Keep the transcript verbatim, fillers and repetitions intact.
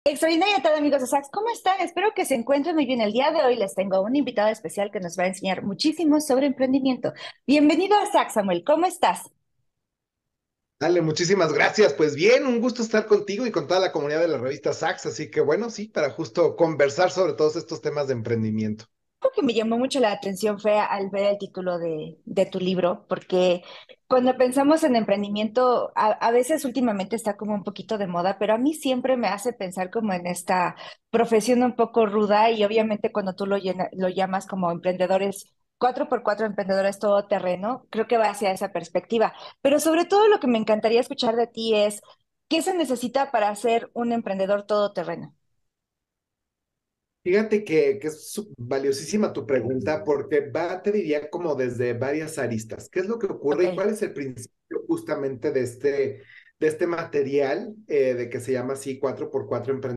Extraordinaria tarde, amigos de Sax. ¿Cómo están? Espero que se encuentren muy bien. El día de hoy les tengo un invitado especial que nos va a enseñar muchísimo sobre emprendimiento. Bienvenido a Sax, Samuel. ¿Cómo estás? Dale, muchísimas gracias. Pues bien, un gusto estar contigo y con toda la comunidad de la revista Sax. Así que bueno, sí, para justo conversar sobre todos estos temas de emprendimiento. Algo que me llamó mucho la atención fue al ver el título de, de tu libro, porque cuando pensamos en emprendimiento, a, a veces últimamente está como un poquito de moda, pero a mí siempre me hace pensar como en esta profesión un poco ruda y obviamente cuando tú lo, llena- lo llamas como emprendedores, cuatro por cuatro emprendedores todoterreno, creo que va hacia esa perspectiva. Pero sobre todo lo que me encantaría escuchar de ti es, ¿qué se necesita para ser un emprendedor todoterreno? Fíjate que, que es su- valiosísima tu pregunta porque va, te diría, como desde varias aristas. ¿Qué es lo que ocurre y Ok. cuál es el principio justamente de este, de este material eh, de que se llama así cuatro por cuatro